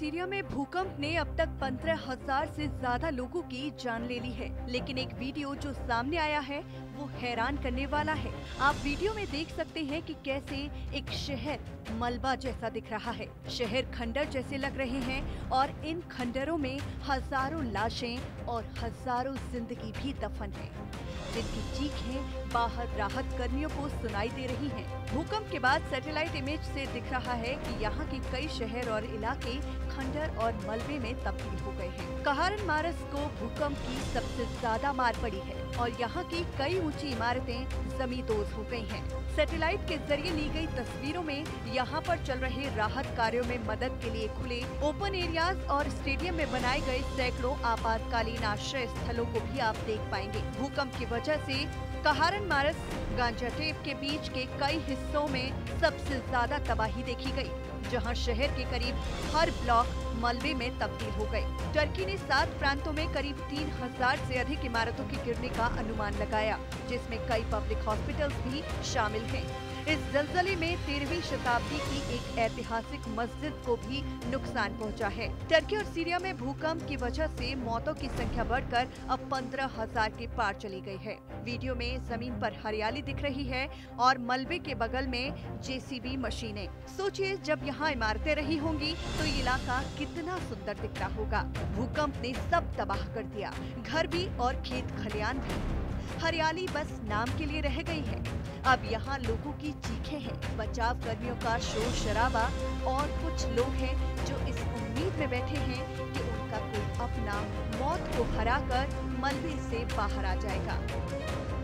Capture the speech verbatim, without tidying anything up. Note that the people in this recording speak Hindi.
सीरिया में भूकंप ने अब तक पंद्रह हजार से ज्यादा लोगों की जान ले ली है, लेकिन एक वीडियो जो सामने आया है वो हैरान करने वाला है। आप वीडियो में देख सकते हैं कि कैसे एक शहर मलबा जैसा दिख रहा है। शहर खंडर जैसे लग रहे हैं और इन खंडरों में हजारों लाशें और हजारों जिंदगी भी दफन है, जिनकी चीखें बाहर राहत कर्मियों को सुनाई दे रही हैं। भूकंप के बाद सैटेलाइट इमेज से दिख रहा है कि यहाँ के कई शहर और इलाके खंडर और मलबे में तब्दील हो गए हैं। कहारनमारस को भूकंप की सबसे ज्यादा मार पड़ी है और यहाँ की कई ऊंची इमारतें जमींदोज हो गई हैं। सैटेलाइट के जरिए ली गई तस्वीरों में यहाँ पर चल रहे राहत कार्यों में मदद के लिए खुले ओपन एरियाज और स्टेडियम में बनाए गए सैकड़ों आपातकालीन आश्रय स्थलों को भी आप देख पाएंगे। भूकंप की वजह से कहारनमारस गांजाटेप के बीच के कई हिस्सों में सबसे ज्यादा तबाही देखी गई, जहां शहर के करीब हर ब्लॉक मलबे में तब्दील हो गए। टर्की ने सात प्रांतों में करीब तीन हजार से अधिक इमारतों के गिरने का अनुमान लगाया, जिसमें कई पब्लिक हॉस्पिटल्स भी शामिल हैं। इस जलजले में तेरहवीं शताब्दी की एक ऐतिहासिक मस्जिद को भी नुकसान पहुंचा है। टर्की और सीरिया में भूकंप की वजह से मौतों की संख्या बढ़कर अब पंद्रह हजार के पार चली गई है। वीडियो में जमीन पर हरियाली दिख रही है और मलबे के बगल में जेसीबी मशीनें। सोचिए, जब यहाँ इमारतें रही होंगी तो ये इलाका कितना सुंदर दिख रहा होगा। भूकंप ने सब तबाह कर दिया, घर भी और खेत खलियान भी। हरियाली बस नाम के लिए रह गई है। अब यहाँ लोगों की चीखें हैं, बचाव कर्मियों का शोर शराबा और कुछ लोग हैं जो इस उम्मीद में बैठे हैं कि उनका कोई अपना मौत को हराकर मलबे से बाहर आ जाएगा।